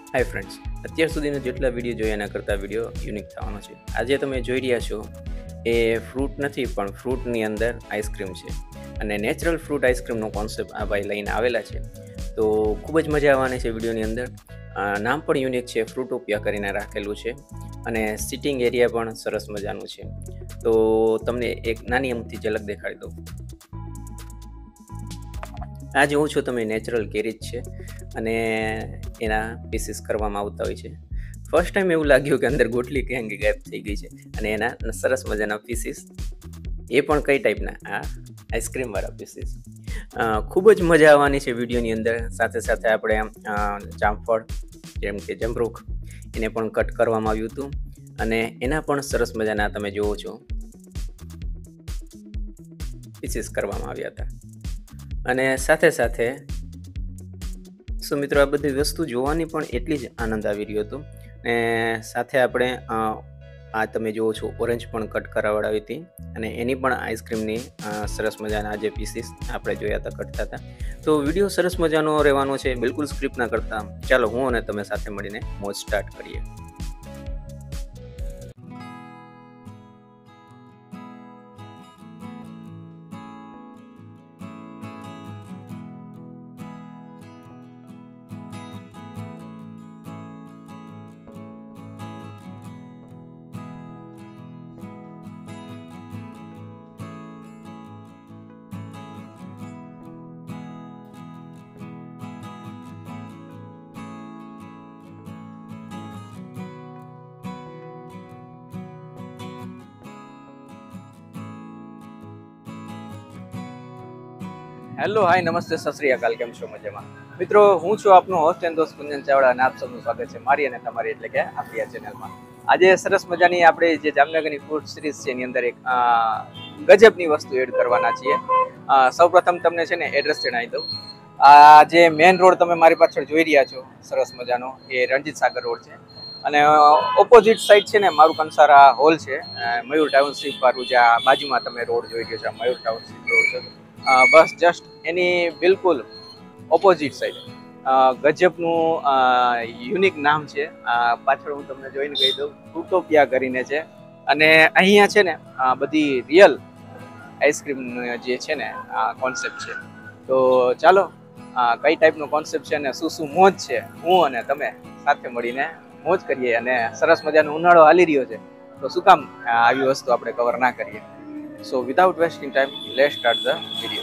Hi friends, અત્યાર સુધીનો જેટલા વિડીયો જોયા એના કરતાં વિડીયો યુનિક થવાનો છે. આજે તમે જોઈ રહ્યા છો એ ફ્રૂટ નથી પણ ફ્રૂટની અંદર આઈસ્ક્રીમ છે અને નેચરલ ફ્રૂટ આઈસ્ક્રીમનો કોન્સેપ્ટ આ ભાઈ લઈને આવેલા છે. તો ખૂબ જ મજા આવવાની છે વિડીયોની અંદર. નામ પણ યુનિક છે, ફ્રૂટોપિયા કરીને રાખેલું છે અને સિટિંગ એરિયા પણ સરસ મજાનું છે. તો તમને એક નાની અમથી ઝલક દેખાડી દઉં. આ જોવો છો તમે નેચરલ કેરી જ છે અને એના પીસીસ કરવામાં આવતા હોય છે. ફર્સ્ટ ટાઈમ એવું લાગ્યું કે અંદર ગોટલી ક્યાં ગાયબ થઈ ગઈ છે અને એના સરસ મજાના પીસીસ, એ પણ કઈ ટાઈપના, આ આઈસ્ક્રીમવાળા પીસીસ. ખૂબ જ મજા આવવાની છે વિડીયોની અંદર. સાથે સાથે આપણે જામફળ જેમ કે જમરૂખ એને પણ કટ કરવામાં આવ્યું હતું અને એના પણ સરસ મજાના તમે જુઓ છો પીસીસ કરવામાં આવ્યા હતા. અને સાથે સાથે મિત્રો, આ બધી વસ્તુ જોવાની પણ એટલી જ આનંદ આવી રહ્યો હતો. ને સાથે આપણે આ તમે જુઓ છો ઓરેન્જ પણ કટ કરાવડાવી હતી અને એની પણ આઈસ્ક્રીમની સરસ મજાના જે પીસીસ આપણે જોયા હતા કટતા હતા. તો વિડીયો સરસ મજાનો રહેવાનો છે, બિલકુલ સ્ક્રિપ્ટ ના કરતા. ચાલો હું અને તમે સાથે મળીને મોજ સ્ટાર્ટ કરીએ. હેલો, હાય, નમસ્તે, સત શ્રી અકાલ. કેમ છો? મજામાં મિત્રો? હું છું આપનો હોસ્ટ એન્ડ દોસ્ત કુંજન ચાવડા અને આપ સૌનું સ્વાગત છે મારી અને તમારી એટલે કે આપણી આ ચેનલમાં. આજે સરસ મજાની આપણે જે જામનગરની ફૂડ સિરીઝ છે એની અંદર એક ગજબની વસ્તુ એડ કરવાના છીએ. સૌપ્રથમ તમને છે ને એડ્રેસ જણાવી દઉં. આ જે મેઇન રોડ તમે મારી પાછળ જોઈ રહ્યા છો સરસ મજાનો, એ રણજીત સાગર રોડ છે અને ઓપોઝિટ સાઈડ છે ને મારું કંસારા હોલ છે, મયુર ટાઉનશીપ વાળું, જ્યાં બાજુમાં તમે રોડ જોઈ રહ્યો છો મયુર ટાઉનશીપ રોડ છે. બસ જસ્ટ એની બિલકુલ ઓપોઝિટ સાઈડ ગજબનું યુનિક નામ છે. પાછળ હું તમને જોઈને કહી દઉં, ફ્રૂટોપિયા કરીને છે અને અહીંયા છે ને બધી રિયલ આઈસ્ક્રીમ જે છે ને કોન્સેપ્ટ છે. તો ચાલો કઈ ટાઈપનો કોન્સેપ્ટ છે અને શું શું મોજ છે, હું અને તમે સાથે મળીને મોજ કરીએ. અને સરસ મજાનો ઉનાળો હાલી રહ્યો છે તો શું કામ આવી વસ્તુ આપણે કવર ના કરીએ. So without wasting time, let's start the video.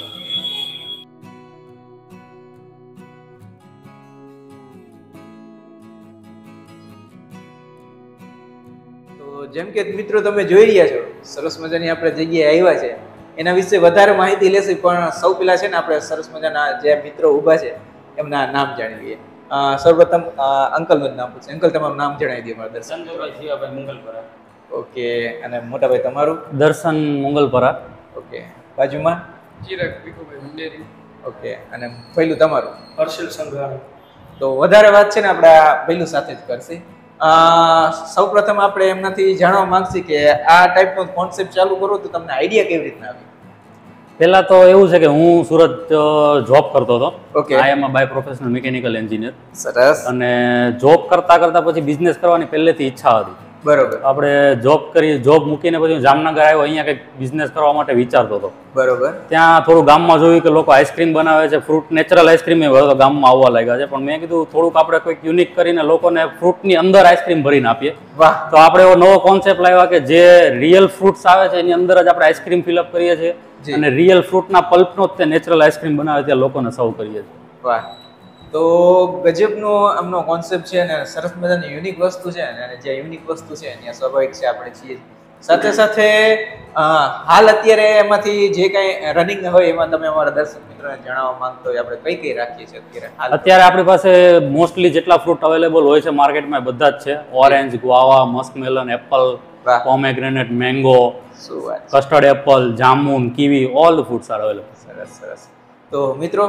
તો જેમ કે મિત્રો તમે જોઈ રહ્યા છો સરસ મજાની આપણે જગ્યાએ આવ્યા છે, એના વિશે વધારે માહિતી લેશું. પણ સૌ પહેલા છે ને આપણે સરસ મજાના જે મિત્રો ઊભા છે એમના નામ જાણી લઈએ. સૌપ્રથમ અંકલનું જ નામ પૂછે. અંકલ, તમારું નામ જણાવી દો. મારા દર્શન જીવાભાઈ મંગલપરા. ઓકે. અને મોટા ભાઈ તમારું? દર્શન મંગલપરા. ઓકે. બાજુમાં ચિરાગ ભીખુભાઈ મુંડેરી. ઓકે. અને પહેલું તમારું? હર્ષલ સંઘાણી. તો વધારે વાત છે ને આપણે પહેલું સાથે જ કરશે. સૌપ્રથમ આપણે એમનાથી જાણવા માંગશે કે આ ટાઈપનો કોન્સેપ્ટ ચાલુ કરો તો તમને આઈડિયા કેવી રીતના આવી? પહેલા તો એવું છે કે હું સુરત જોબ કરતો હતો. Okay. I am by professional mechanical engineer. સરસ. અને જોબ કરતા કરતા પછી બિઝનેસ કરવાની પહેલેથી ઈચ્છા હતી. બરોબર. આપણે જોબ મૂકીને પછી જામનગર આવ્યો, અહીંયા કંઈક બિઝનેસ કરવા માટે વિચારતો હતો. બરોબર. ત્યાં થોડું ગામમાં જોયું કે લોકો આઈસ્ક્રીમ બનાવે છે, ફ્રૂટ નેચરલ આઈસ્ક્રીમ એ ગામમાં આવવા લાગ્યા છે. પણ મેં કીધું થોડુંક આપણે કોઈક યુનિક કરીને લોકોને ફ્રૂટની અંદર આઈસ્ક્રીમ ભરીને આપીએ. વાહ. તો આપણે એવો નવો કોન્સેપ્ટ લાવ્યા કે જે રિયલ ફ્રૂટ્સ આવે છે એની અંદર જ આપણે આઈસ્ક્રીમ ફિલઅપ કરીએ છીએ અને રિયલ ફ્રૂટના પલ્પનો જ તે નેચરલ આઈસ્ક્રીમ બનાવે ત્યાં લોકોને સર્વ કરીએ છીએ. વાહ. તો ગજબનો આમનો કોન્સેપ્ટ છે અને સરસ મજાની યુનિક વસ્તુ છે અને જે યુનિક વસ્તુ છે ત્યાં સ્વાભાવિક છે આપણે છીએ. સાથે સાથે હાલ અત્યારે એમાંથી જે કાંઈ રનિંગ હોય એમાં તમે અમારા દર્શક મિત્રોને જણાવવા માંગતો હોય આપણે કઈ કઈ રાખીએ છીએ અત્યારે આપણી પાસે મોસ્ટલી જેટલા ફ્રૂટ અવેલેબલ હોય છે માર્કેટમાં બધા જ છે. Orange, guava, muskmelon, apple, pomegranate, mango, custard apple, jamun, kiwi, all the fruits are available. સરસ સરસ. તો મિત્રો,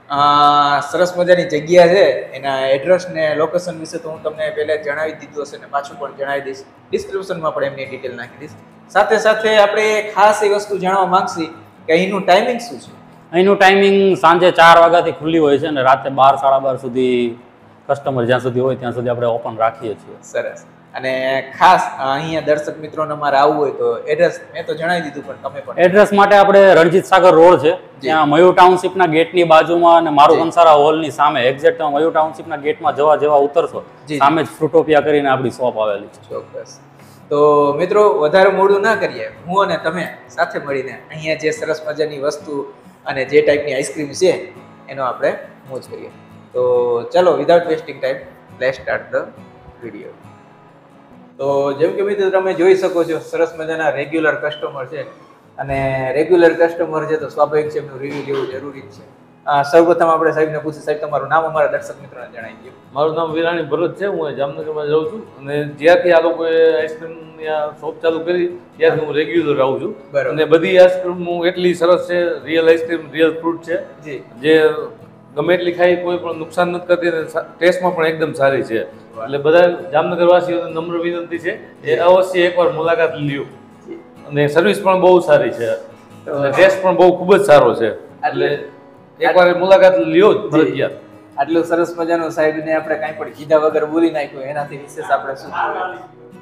સરસ મજાની જગ્યા છે, એના એડ્રેસ ને લોકેશન વિશે તો હું તમને પહેલા જણાવી દીધું હશે ને પાછું પણ જણાવી દઈશ. ડિસ્ક્રિપ્શનમાં પણ એમની ડિટેલ નાખી દઈશ. સાથે સાથે આપણે ખાસ એ વસ્તુ જાણવા માંગશી કે અહીંનું ટાઈમિંગ શું છે? અહીંનું ટાઈમિંગ સાંજે 4 વાગ્યાથી ખુલ્લી હોય છે અને રાતે 12 સાડા 12 સુધી કસ્ટમર જ્યાં સુધી હોય ત્યાં સુધી આપણે ઓપન રાખીએ છીએ. સરસ. અને ખાસ અહીંયા દર્શક મિત્રોને અમારે આવવું હોય તો એડ્રેસ મેં તો જણાવી દીધું, પણ તમે પણ એડ્રેસ માટે આપણે રણજીત સાગર રોડ છે, ત્યાં મયુર ટાઉનશીપના ગેટની બાજુમાં અને મારું કંસારા હોલની સામે એક્ઝેક્ટ મયુર ટાઉનશીપના ગેટમાં જેવા ઉતરશો સામે જ ફ્રુટોપિયા કરીને આપણી શોપ આવેલી છે. ચોક્કસ. તો મિત્રો વધારે મોડું ના કરીએ, હું અને તમે સાથે મળીને અહીંયા જે સરસ મજાની વસ્તુ અને જે ટાઈપની આઈસ્ક્રીમ છે એનો આપણે મોજ કરીએ. તો ચલો without wasting time let's start the video. તો જેમ કે મિત્રો તમે જોઈ શકો છો સરસ મજાના રેગ્યુલર કસ્ટમર છે, અને રેગ્યુલર કસ્ટમર છે તો સ્વાભાવિક છે એમનું રિવ્યુ લેવું જરૂરી જ છે. સૌપ્રથમ આપણે સાહેબને પૂછીએ, સાહેબ તમારું નામ અમારા દર્શક મિત્રોને જણાવી દો. મારું નામ વિરાણી ભરત છે, હું જામનગરમાં રહું છું અને જ્યારથી આ લોકોએ આઈસ્ક્રીમની આ શોપ ચાલુ કરી ત્યારથી હું રેગ્યુલર આવું છું. અને બધી આઈસ્ક્રીમ એટલી સરસ છે, રિયલ આઈસ્ક્રીમ, રિયલ ફ્રૂટ છે, જે ગમે એટલી ખાઈ કોઈ પણ નુકસાન નથી કરતી અને ટેસ્ટમાં પણ એકદમ સારી છે. એટલે બધા જામનગર વાસીઓને નમ્ર વિનંતી છે એ અવશ્ય એકવાર મુલાકાત લ્યો. અને સર્વિસ પણ બહુ સારી છે અને ટેસ્ટ પણ બહુ ખૂબ જ સારો છે, એટલે એકવાર મુલાકાત લ્યો જ ફરજિયાત. આટલું સરસ મજાનું સાહેબને આપણે કાંઈ પણ કીધા વગર બોલી નાખ્યું, એનાથી વિશેષ આપણે શું જોઈએ?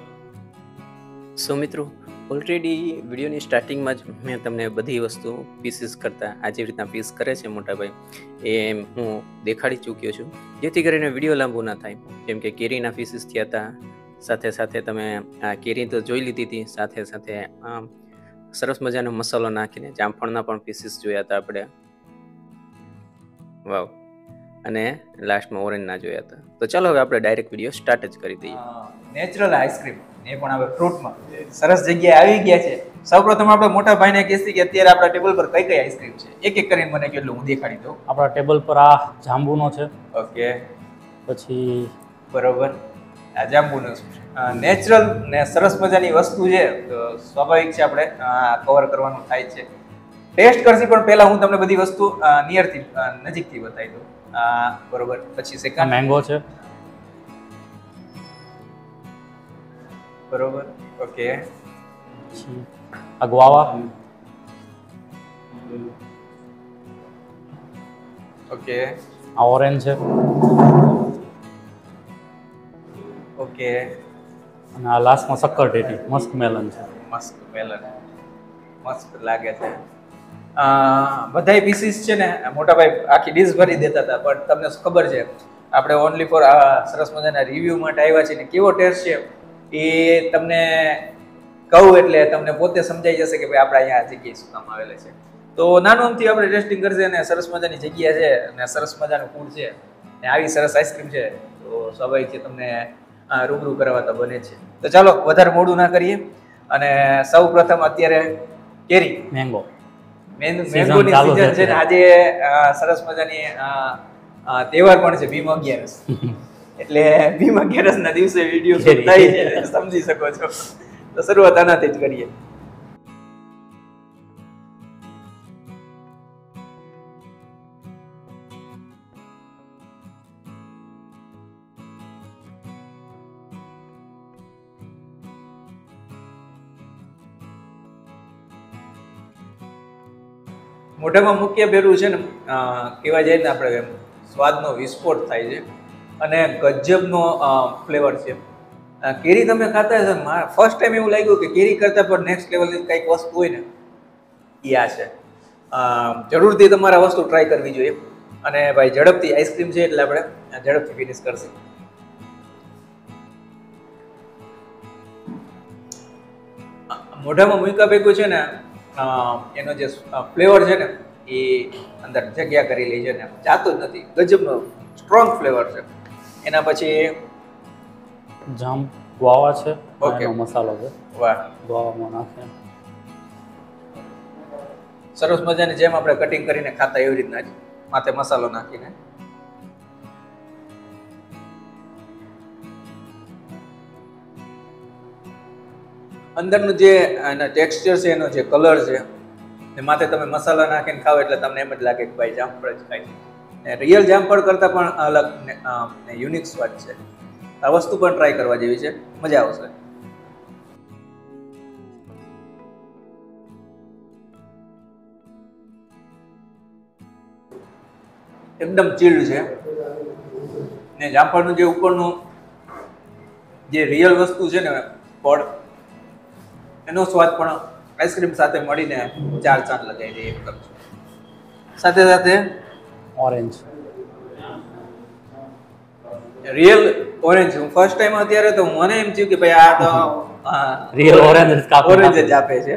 સો મિત્રો, ઓલરેડી વિડીયોની સ્ટાર્ટિંગમાં જ મેં તમને બધી વસ્તુ પીસીસ કરતાં આ જે રીતના પીસ કરે છે મોટાભાઈ એ હું દેખાડી ચૂક્યો છું, જેથી કરીને વિડીયો લાંબો ના થાય. જેમ કે કેરીના પીસીસ થયા હતા, સાથે સાથે તમે આ કેરી તો જોઈ લીધી હતી, સાથે સાથે સરસ મજાનો મસાલો નાખીને જામફળના પણ પીસીસ જોયા હતા આપણે. વાવ. અને લાસ્ટમાં ઓરેન્જના જોયા હતા. તો ચાલો હવે આપણે ડાયરેક્ટ વિડીયો સ્ટાર્ટ જ કરી દઈએ. નેચરલ આઈસ્ક્રીમ એ પણ હવે ફ્રૂટમાં સરસ જગ્યાએ આવી ગયા છે. સૌપ્રથમ આપણે મોટા ભાઈને કહીએ કે અત્યારે આપણા ટેબલ પર કઈ કઈ આઈસ્ક્રીમ છે, એક એક કરીને મને કેટલું હું દેખાડી દઉં. આપણા ટેબલ પર આ જાંબુનો છે. ઓકે. પછી બરોબર, આ જાંબુનો નેચરલ ને સરસ મજાની વસ્તુ છે, તો સ્વાભાવિક છે આપણે કવર કરવાનું થાય છે. ટેસ્ટ કરશી પણ પહેલા હું તમને બધી વસ્તુ નિયરથી નજીકથી બતાવી દઉં. બરોબર. પછી સેકન્ડ મેંગો છે. બરોબર. ઓકે. આ ગુઆવા. ઓકે. આ ઓરેન્જ છે. ઓકે. અને આ લાસ્ટમાં શક્કરટેટી મસ્ક મેલન છે. મસ્ક મેલન મસ્ત લાગે છે. બધાય પીસીસ છે ને મોટાભાઈ આખી ડીશ ભરી દેતા હતા, પણ તમને ખબર છે આપણે ઓનલી ફોર આ સરસ મજાના રિવ્યુ માટે આવ્યા છીએ ને કેવો ટેસ્ટ છે એ તમને કહું એટલે તમને પોતે સમજાઈ જશે કે ભાઈ આપણે અહીંયા જગ્યાએ શું કામ આવેલા છે. તો નાનું અમથી આપણે ટેસ્ટિંગ કરશે અને સરસ મજાની જગ્યા છે અને સરસ મજાનું ફૂડ છે ને આવી સરસ આઈસ્ક્રીમ છે, તો સ્વાભાવિક છે તમને રૂબરૂ કરાવતા બને છે. તો ચાલો વધારે મોડું ના કરીએ અને સૌ પ્રથમ અત્યારે કેરી મેંગો મેંગોની સીઝન છે ને આજે સરસ મજાની તહેવાર પણ છે ભીમ 11, એટલે ભીમ 11 ના દિવસે વિડીયો શૂટ થાય છે, સમજી શકો છો. તો શરૂઆત આનાથી જ કરીએ. મોઢામાં મુખ્ય ભેરું છે ને કહેવા જાય ને આપણે સ્વાદનો વિસ્ફોટ થાય છે અને ગજબનો ફ્લેવર છે. કેરી તમે ખાતા હશો, ફર્સ્ટ ટાઈમ એવું લાગ્યું કે કેરી કરતાં પણ નેક્સ્ટ લેવલની કંઈક વસ્તુ હોય ને એ આ છે. જરૂરથી તમારે આ વસ્તુ ટ્રાય કરવી જોઈએ. અને ભાઈ ઝડપથી આઈસ્ક્રીમ છે એટલે આપણે ઝડપથી ફિનિશ કરશું. મોઢામાં મૂક્યા ભેગું છે ને એનો જે ફ્લેવર છે ને એ અંદર જગ્યા કરી લે છે ને જાતું જ નથી, ગજબનો સ્ટ્રોંગ ફ્લેવર છે. એના પછી જામ ગુઆવા છે. ઓકે. એનો મસાલો છે. વાહ, ગુઆવામાં નાખે સરસ મજાની જેમ આપણે કટિંગ કરીને ખાતા એવી રીતના જ માથે મસાલો નાખીને. અંદરનું જે એના ટેક્સચર છે, એનો જે કલર છે એ માથે તમે મસાલા નાખીને ખાવ એટલે તમને એમ જ લાગે કે ભાઈ જામફળ જ ખાય છે. ને રિયલ જામફળ કરતાં પણ અલગ યુનિક સ્વાદ છે. આ વસ્તુ પણ ટ્રાય કરવા જેવી છે, મજા આવશે. એકદમ ચીલ્ડ છે ને જામફળનું જે ઉપરનું જે રિયલ વસ્તુ છે ને ફળ, એનો સ્વાદ પણ આઈસ્ક્રીમ સાથે મળીને 4 ચાંદ લગાવી દે એકદમ. સાથે સાથે ઓરેન્જ રિયલ ઓરેન્જ, હું ફર્સ્ટ ટાઈમ અત્યારે તો મને એમ થયું કે ભાઈ આ તો રિયલ ઓરેન્જ ઓરેન્જ જ આપે છે.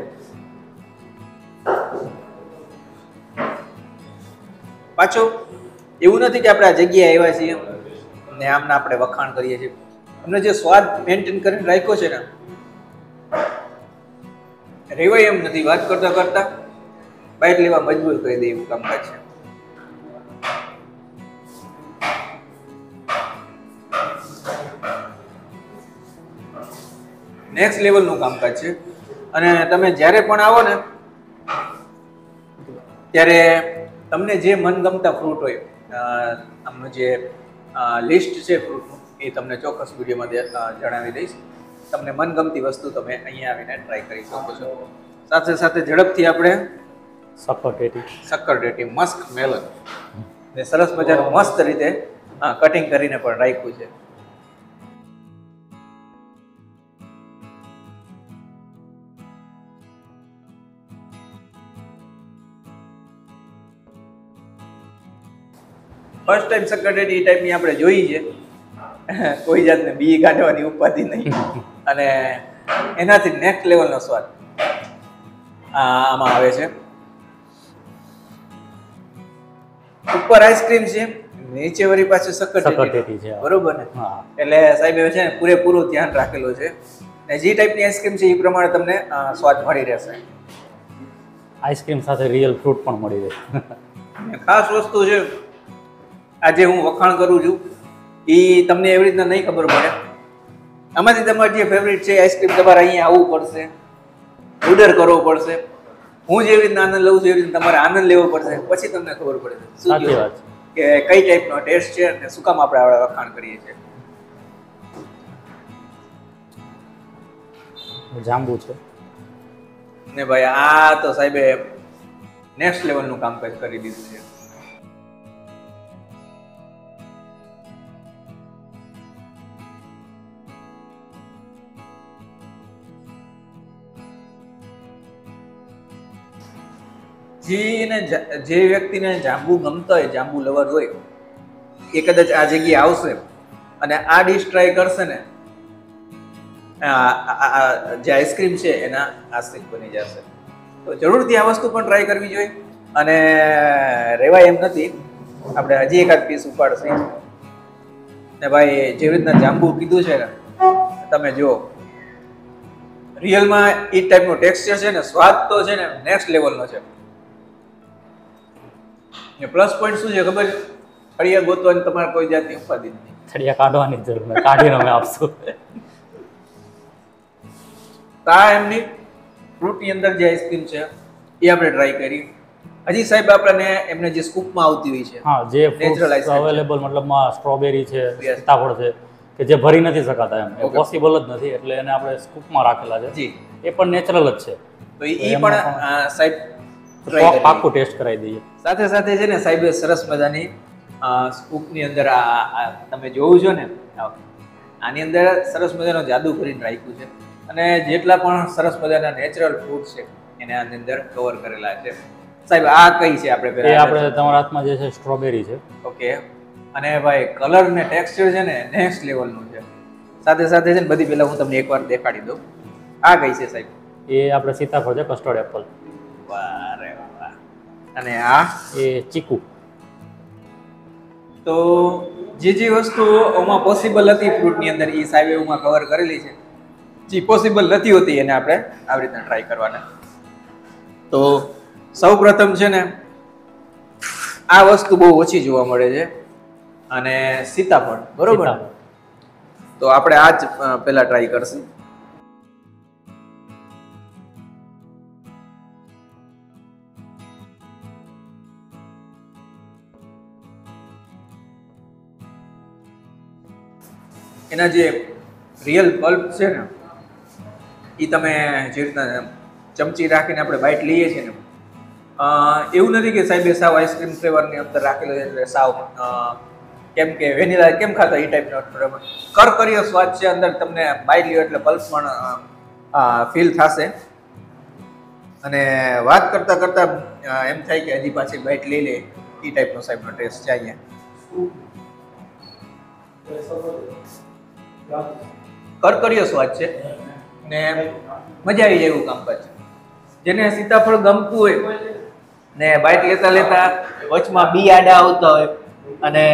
પાછો એવું નથી કે આપણે આ જગ્યાએ આવ્યા છીએ ને આમના આપણે વખાણ કરીએ છીએ. અમને જે સ્વાદ મેન્ટેન કરીને રાખ્યો છે ને, રેવાય એમ નથી. વાત કરતા કરતા બાઇટ લેવા મજબૂર કરી દે એવું કામકાજ છે. નેક્સ્ટ લેવલનું કામકાજ છે. અને તમે જ્યારે પણ આવો ને ત્યારે તમને જે મનગમતા ફ્રૂટ હોય, આમનું જે લિસ્ટ છે ફ્રૂટનું, એ તમને ચોક્કસ વિડીયોમાં જણાવી દઈશ. તમને મનગમતી વસ્તુ તમે અહીંયા આવીને ટ્રાય કરી શકો છો. સાથે સાથે ઝડપથી આપણે સક્કરટેટી મસ્ક મેલન ને સરસ મજાનું મસ્ત રીતે કટિંગ કરીને પણ રાખ્યું છે. ફર્સ્ટ ટાઈમ સક્કરટેટી એ ટાઈપની આપણે જોઈ છે. કોઈ જાતને બી કાઢવાની ઉપાધિ નહીં, અને એનાથી નેક્સ્ટ લેવલનો સ્વાદ આમાં આવે છે. ઉપર આઈસ્ક્રીમ છે, નીચે વળી પાછું સક્કરટેટી છે, બરોબર ને? એટલે સાહેબ છે ને પૂરેપૂરું ધ્યાન રાખેલું છે. ને જે ટાઈપની આઈસ્ક્રીમ છે એ પ્રમાણે તમને સ્વાદ મળી રહેશે. આઈસ્ક્રીમ સાથે રિયલ ફ્રૂટ પણ મળી રહે. ખાસ વસ્તુ છે, આજે હું વખાણ કરું છું, એ તમને એવી રીતના નહીં ખબર પડે. આમાંથી તમારી જે ફેવરિટ છે આઈસ્ક્રીમ, તમારે અહીંયા આવવું પડશે, ઓર્ડર કરવો પડશે. હું જેવી રીતના આનંદ લઉં છું એવી રીતે તમારે આનંદ લેવો પડશે, પછી તમને ખબર પડે સાચી વાત કે કઈ ટાઈપનો ટેસ્ટ છે અને શું કામ આપણે આવડા વખાણ કરીએ છીએ. જાંબુ છે ને ભાઈ આ તો સાહેબે નેક્સ્ટ લેવલનું કામકાજ કરી દીધું છે. જે વ્યક્તિને જાંબુ ગમતા હોય, જાંબુ લવર હોય, એ કદાચ આ જગ્યાએ આવશે અને આ ડીશ ટ્રાય કરશે ને, જે આઈસ્ક્રીમ છે એના આશ્રિત બની જશે. તો જરૂરથી આ વસ્તુ પણ ટ્રાય કરવી જોઈએ. અને રેવાય એમ નથી, આપણે હજી એકાદ પીસ ઉપાડશે. ને ભાઈ જેવી રીતના જાંબુ કીધું છે ને, તમે જુઓ રિયલમાં એ ટાઈપનો ટેક્સચર છે ને, સ્વાદ તો છે ને નેક્સ્ટ લેવલનો છે. પ્લસ પોઈન્ટ શું છે ખબર છે? થળિયા ગોતવાની તમારે કોઈ જાતની ઉપાધિ નથી. થળિયા કાઢવાની જરૂર નથી, કાઢીને અમે આપશું. આ એમની ફ્રૂટની અંદર જે આઈસ્ક્રીમ છે એ આપણે ટ્રાય કરી. હજી સાહેબ આપણને એમને જે સ્કૂપમાં આવતી હોય છે, હા, જે ફ્રૂટ્સ અવેલેબલ, મતલબમાં સ્ટ્રોબેરી છે, સીતાફળ છે, કે જે ભરી નથી શકાતા, એમ એ પોસિબલ જ નથી, એટલે એને આપણે સ્કૂપમાં રાખેલા છે. જી, એ પણ નેચરલ જ છે. તો એ પણ સાહેબ પાક્કું ટેસ્ટ કરાવી દઈએ. સાથે સાથે છે ને સાહેબે સરસ મજાની સ્કૂપની અંદર તમે જોવું છો ને, આની અંદર સરસ મજાનો જાદુ કરીને રાખ્યું છે. અને જેટલા પણ સરસ મજાના નેચરલ ફ્રૂટ છે એને આની અંદર કવર કરેલા છે. સાહેબ આ કઈ છે આપણે એ આપણે તમારા હાથમાં જે છે સ્ટ્રોબેરી છે. ઓકે. અને ભાઈ કલર ને ટેક્સચર છે ને નેક્સ્ટ લેવલનું છે. સાથે સાથે છે ને બધી પહેલા હું તમને એકવાર દેખાડી દઉં. આ કઈ છે સાહેબ? એ આપણે સીતાફળ છે, કસ્ટર્ડ એપલ. વારે વાહ. અને આ એ ચીકુ. તો જે વસ્તુ ઓમાં પોસિબલ હતી ફ્રૂટની અંદર, એ સાહેબે ઓમાં કવર કરેલી છે. જે પોસિબલ નથી હોતી એને આપણે આવી રીતના ટ્રાય કરવાના. તો સૌ પ્રથમ છે ને આ વસ્તુ બહુ ઓછી જોવા મળે છે, અને સીતાફળ, બરોબર? તો આપણે આ જ પહેલા ટ્રાય કરશું. એના જે રિયલ પલ્પ છે ને, એ તમે જે રીતના ચમચી રાખીને આપણે બાઇટ લઈએ છીએ ને, એવું નથી કે સાહેબ સાવ આઈસ્ક્રીમ ફ્લેવરની અંદર રાખેલો છે એટલે સાવ કેમ કે વેનીલા કેમ ખાતા એ ટાઈપનો બરાબર કરકરીયો સ્વાદ છે અંદર તમને બાઈ લ્યો એટલે પલ્પ પણ ફીલ થશે અને વાત કરતા કરતા એમ થાય કે હજી પાછી બાઈટ લઈ લે એ ટાઈપનો સાહેબનો ટેસ્ટ છે અહીંયા કરકરીયો સ્વાદ છે ને મજા આવી જાય એવું કામકાજ છે જેને સીતાફળ ગમતું હોય ને બાઈટ લેતા લેતા વચમાં બી આડા આવતા હોય અને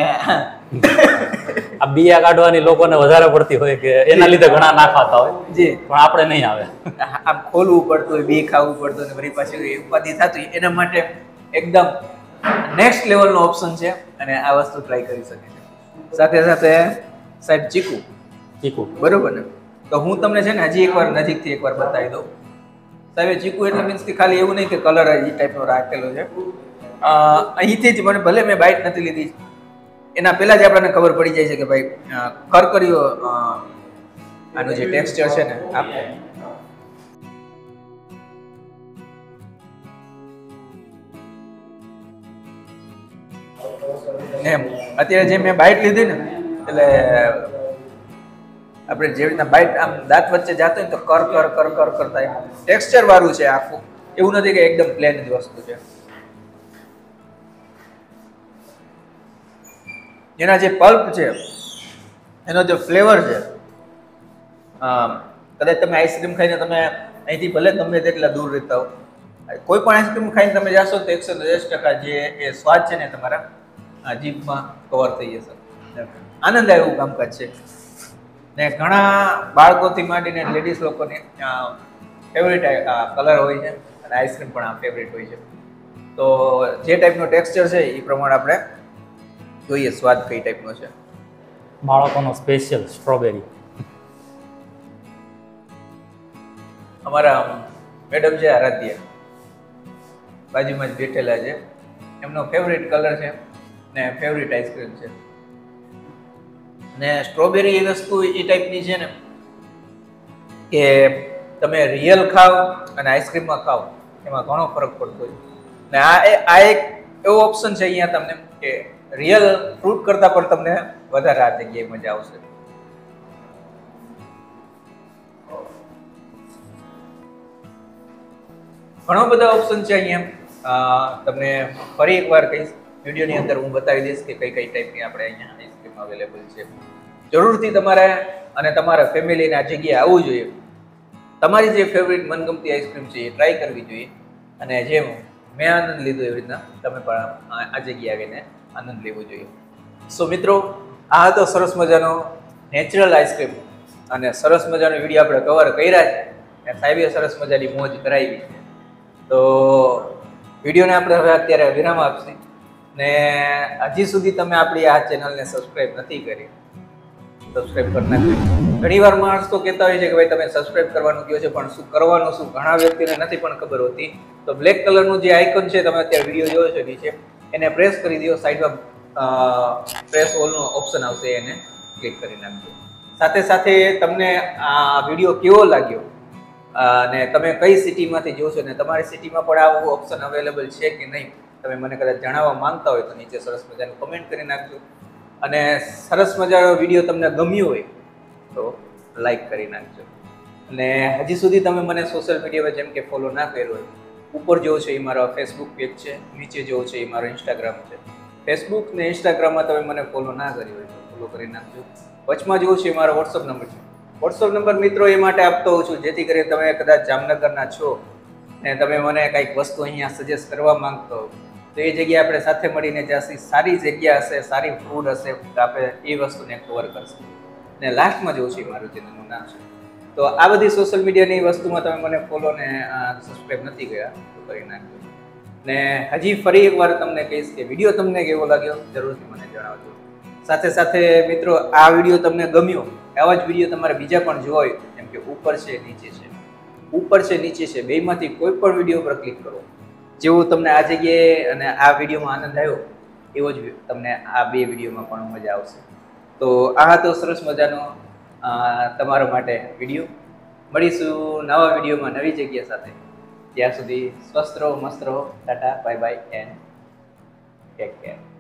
આ બિયા કાઢવાની લોકોને વધારે પડતી હોય કે એના લીધે ઘણા ના ખાતા હોય જી પણ આપણે નહીં આવે આમ ખોલવું પડતું હોય બી ખાવું પડતું હોય ને ફરી પાછી ઉપાધિ થતું હોય એના માટે એકદમ નેક્સ્ટ લેવલનો ઓપ્શન છે અને આ વસ્તુ ટ્રાય કરી શકે છે સાથે સાથે સાહેબ ચીકુ બરોબર ને તો હું તમને છે ને હજી એકવાર નજીકથી એકવાર બતાવી દઉં સાહેબ ચીકુ એટલે મીન્સ કે ખાલી એવું નહીં કે કલર એ ટાઈપનો રાખેલો છે અહીંથી જ મને ભલે મેં બાઇટ નથી લીધી એના પહેલા જ આપણને ખબર પડી જાય છે કે ભાઈ કરકરીયો આનું જે ટેક્સચર છે ને આપણે એમ અત્યારે જે મેં બાઇટ લીધી ને એટલે આપણે જેવી રીતના બાઇટ આમ દાંત વચ્ચે જાતો હોય તો કર કરતા ટેક્સચર વાળું છે આખું એવું નથી કે એકદમ પ્લેન જ વસ્તુ છે એના જે પલ્પ છે એનો જે ફ્લેવર છે કદાચ તમે આઈસ્ક્રીમ ખાઈને તમે અહીંથી ભલે ગમે તેટલા દૂર રહેતા હો કોઈ પણ આઈસ્ક્રીમ ખાઈને તમે જાશો તો 110% જે એ સ્વાદ છે ને તમારા જીભમાં કવર થઈ જશે આનંદ આવે એવું કામકાજ છે ને ઘણા બાળકોથી માંડીને લેડીઝ લોકોને ફેવરેટ કલર હોય છે અને આઈસ્ક્રીમ પણ આ ફેવરેટ હોય છે તો જે ટાઈપનો ટેક્સચર છે એ પ્રમાણે આપણે જોઈએ સ્વાદ કઈ ટાઈપનો છે બાળકોનો સ્પેશિયલ સ્ટ્રોબેરી અમારા મેડમ છે આરાધ્યા બાજુમાં જ બેઠેલા છે એમનો ફેવરેટ કલર છે ને ફેવરેટ આઈસ્ક્રીમ છે ને સ્ટ્રોબેરી એ વસ્તુ એ ટાઈપની છે ને કે તમે રિયલ ખાઓ અને આઈસ્ક્રીમમાં ખાઓ એમાં ઘણો ફરક પડતો હોય ને આ એક એવો ઓપ્શન છે અહીંયા તમને કે રિયલ ફ્રૂટ કરતાં પણ તમને વધારે આ જગ્યાએ મજા આવશે ઘણો બધા ઓપ્શન છે અહીંયા તમને ફરી એકવાર કહીશ વિડીયોની અંદર હું બતાવી દઈશ કે કઈ કઈ ટાઈપની આપણે અહીંયા આઈસ્ક્રીમ અવેલેબલ છે જરૂરથી તમારે અને તમારા ફેમિલીને આ જગ્યાએ આવવું જોઈએ તમારી જે ફેવરિટ મનગમતી આઈસ્ક્રીમ છે એ ટ્રાય કરવી જોઈએ અને જેમ મેં આનંદ લીધો એવી રીતના તમે પણ આ જગ્યાએ આવીને આનંદ લેવો જોઈએ સો મિત્રો આ હતો સરસ મજાનો નેચરલ આઈસ્ક્રીમ અને સરસ મજાનો વિડીયો આપણે કવર કર્યા છે અને સાહેબે સરસ મજાની મોજ કરાવી છે તો વિડીયોને આપણે હવે અત્યારે વિરામ આપશું ને હજી સુધી તમે આપણી આ ચેનલને સબસ્ક્રાઇબ નથી કરી સબસ્ક્રાઇબ કરી નાખજો ઘણીવાર માણસ તો કહેતા હોય છે કે ભાઈ તમે સબસ્ક્રાઇબ કરવાનું કહો છો પણ શું કરવાનું શું ઘણા વ્યક્તિને નથી પણ ખબર હોતી તો બ્લેક કલરનું જે આઇકન છે તમે અત્યારે વિડીયો જોયો છો નીચે એને પ્રેસ કરી દો સાઈડમાં પ્રેસ ઓલનો ઓપ્શન આવશે એને ક્લિક કરી નાખજો સાથે સાથે તમને આ વિડીયો કેવો લાગ્યો અને તમે કઈ સિટીમાંથી જોશો ને તમારી સિટીમાં પણ આવું ઓપ્શન અવેલેબલ છે કે નહીં તમે મને કદાચ જણાવવા માંગતા હોય તો નીચે સરસ મજાનું કમેન્ટ કરી નાખજો અને સરસ મજાનો વિડીયો તમને ગમ્યો હોય તો લાઈક કરી નાખજો અને હજી સુધી તમે મને સોશિયલ મીડિયામાં જેમ કે ફોલો ના કર્યો હોય ઉપર જોવો છો એ મારો ફેસબુક પેજ છે નીચે જોવો છો એ મારો ઇન્સ્ટાગ્રામ છે ફેસબુક ને ઇન્સ્ટાગ્રામમાં તમે મને ફોલો ના કર્યો હોય તો ફોલો કરી નાખજો વચમાં જોવો છો એ મારો વોટ્સઅપ નંબર છે વોટ્સઅપ નંબર મિત્રો એ માટે આપતો હોઉં છું જેથી કરી તમે કદાચ જામનગરના છો ને તમે મને કંઈક વસ્તુ અહીંયા સજેસ્ટ કરવા માંગતો હો તો એ જગ્યાએ આપણે સાથે મળીને જ્યાં સારી જગ્યા હશે સારી ફૂડ હશે તો આપણે એ વસ્તુને કવર કરશું ને લાસ્ટમાં જોઉં છું મારું ચેનલનું નામ છે તો આ બધી સોશિયલ મીડિયાની વસ્તુમાં તમે મને ફોલો ને સબસ્ક્રાઈબ નથી કર્યા તો કરી નાખજો ને હજી ફરી એકવાર તમને કહીશ કે વિડીયો તમને કેવો લાગ્યો જરૂરથી મને જણાવજો સાથે સાથે મિત્રો આ વિડીયો તમને ગમ્યો આવા જ વિડીયો તમારે બીજા પણ જોવા હોય જેમ કે ઉપર છે નીચે છે બેમાંથી કોઈ પણ વિડીયો પર ક્લિક કરો જેવું તમને આ જગ્યાએ અને આ વિડીયોમાં આનંદ આવ્યો એવો જ તમને આ બે વિડીયોમાં પણ મજા આવશે તો આ હતો સરસ મજાનો તમારા માટે વિડીયો મળીશું નવા વિડીયોમાં નવી જગ્યા સાથે ત્યાં સુધી સ્વસ્થ રહો મસ્ત રહો tata bye bye and take care